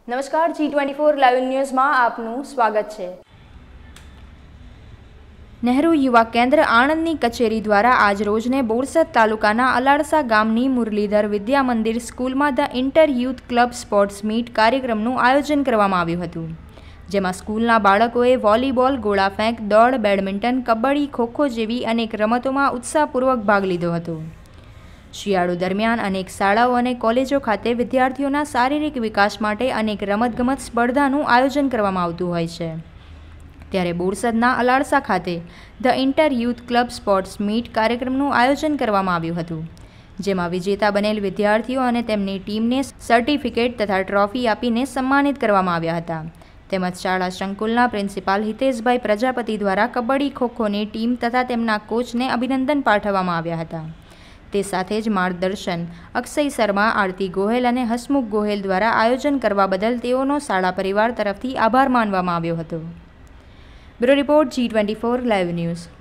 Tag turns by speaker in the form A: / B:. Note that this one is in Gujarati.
A: નમસ્કાર, G24 લાઈવ ન્યૂઝમાં આપનું સ્વાગત છે। નહેરુ યુવા કેન્દ્ર આણંદની કચેરી દ્વારા આજ રોજને બોરસદ તાલુકાના અલાડસા ગામની મુરલીધર વિદ્યા મંદિર સ્કૂલમાં the inter youth club sports meet કાર્યક્રમનું આયોજન કરવામાં આવ્યું હતું, જેમાં સ્કૂલના બાળકોએ વોલીબોલ, ગોળા ફેંક, દોડ, બેડમિન્ટન, કબડ્ડી, ખોખો જેવી અનેક રમતોમાં ઉત્સાહપૂર્વક ભાગ લીધો હતો। શિયાળુ દરમિયાન અનેક શાળાઓ અને કોલેજો ખાતે વિદ્યાર્થીઓના શારીરિક વિકાસ માટે અનેક રમતગમત સ્પર્ધાનું આયોજન કરવામાં આવતું હોય છે, ત્યારે બોરસદના અલાડસા ખાતે the inter youth club sports meet કાર્યક્રમનું આયોજન કરવામાં આવ્યું હતું, જેમાં વિજેતા બનેલ વિદ્યાર્થીઓ અને તેમની ટીમને સર્ટિફિકેટ તથા ટ્રોફી આપીને સન્માનિત કરવામાં આવ્યા હતા, તેમજ શાળા સંકુલના પ્રિન્સિપાલ હિતેશભાઈ પ્રજાપતિ દ્વારા કબડ્ડી ખોખોની ટીમ તથા તેમના કોચને અભિનંદન પાઠવવામાં આવ્યા હતા। તે સાથે જ માર્ગદર્શન અક્ષય શર્મા, આરતી ગોહેલ અને હસમુખ ગોહેલ દ્વારા આયોજન કરવા બદલ તેઓનો શાળા પરિવાર તરફથી આભાર માનવામાં આવ્યો હતો। Bureau report, G24 live news.